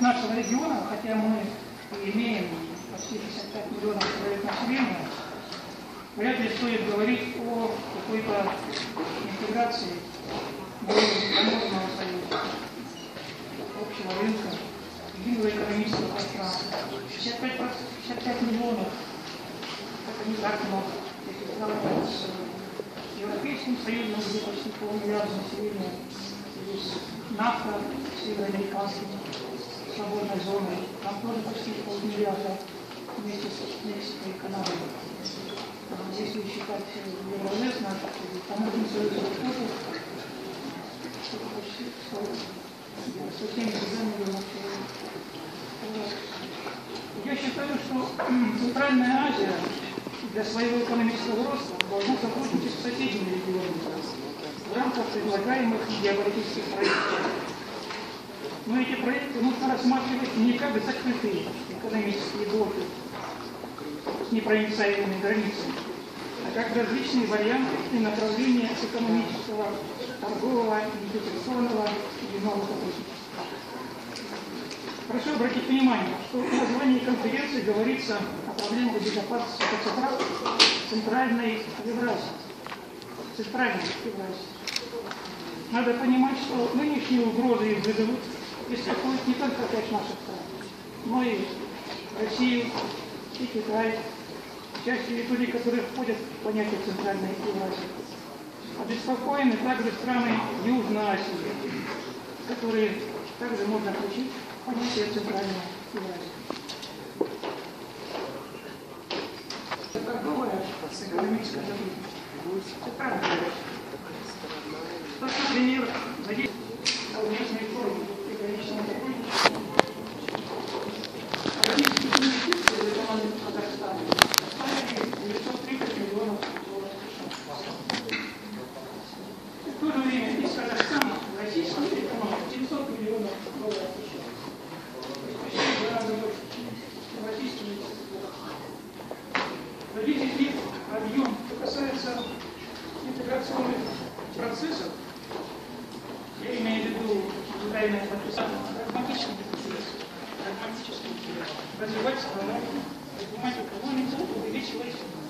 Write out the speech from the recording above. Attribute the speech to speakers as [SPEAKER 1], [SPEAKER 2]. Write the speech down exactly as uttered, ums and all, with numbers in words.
[SPEAKER 1] нашего региона, хотя мы имеем почти шестьдесят пять миллионов человек населения, вряд ли стоит говорить о какой-то интеграции таможенного союза, общего рынка, единого экономического пространства. шестьдесят пять миллионов – это не так много. Если сравнивать с Европейским Союзом, где почти полмиллиарда населения, здесь нафта, североамериканской свободной зоны, там тоже почти полмиллиарда вместе с Мексикой и Канадой. Если считать Евронес, наш таможенный союз тоже почти сто семьдесят миллионов человек. Я считаю, что Центральная Азия для своего экономического роста должна сотрудничать с соседними регионами в рамках предлагаемых геополитических проектов. Но эти проекты нужно рассматривать не как закрытые экономические блоки с непроницаемыми границами, а как различные варианты и направления экономического, торгового, инвестиционного и иного сотрудничества. Прошу обратить внимание, что в названии конференции говорится о проблемах безопасности Центральной Евразии. Центральной Евразии. Надо понимать, что нынешние угрозы и вызовы беспокоят не только опять наших стран, но и Россию, и Китай, частью людей, которые входят в понятие Центральной Евразии. Обеспокоены также страны Южной Азии, которые также можно включить в понятие Центральной Евразии. Торговая экономическая сотрудничество. Это правда. Тот, например, задействует совместные формы экономического сотрудничества. Российские инвестиции в экономику Казахстана составили девятьсот тридцать миллионов долларов США. В то же время из Казахстана в российскую экономику семьсот миллионов долларов США. Почти гораздо больше, чем российские инвестиции. Других из них объем, что касается интеграционных процессов, я имею в виду правильное подписание, прагматический интерес, прагматический интерес, развивать страну, поднимать экономику, увеличивать